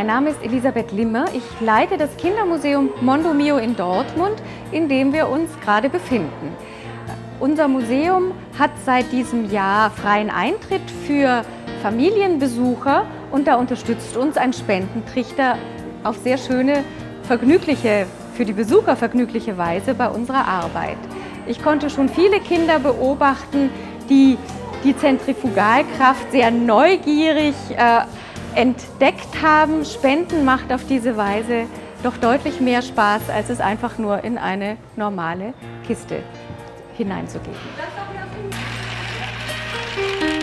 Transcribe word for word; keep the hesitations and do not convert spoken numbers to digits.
Name ist Elisabeth Limmer. Ich leite das Kindermuseum Mondo Mio in Dortmund, in dem wir uns gerade befinden. Unser Museum hat seit diesem Jahr freien Eintritt für Familienbesucher und da unterstützt uns ein Spendentrichter auf sehr schöne, vergnügliche, für die Besucher vergnügliche Weise bei unserer Arbeit. Ich konnte schon viele Kinder beobachten, die die Zentrifugalkraft sehr neugierig äh, entdeckt haben. Spenden macht auf diese Weise doch deutlich mehr Spaß, als es einfach nur in eine normale Kiste hineinzugeben.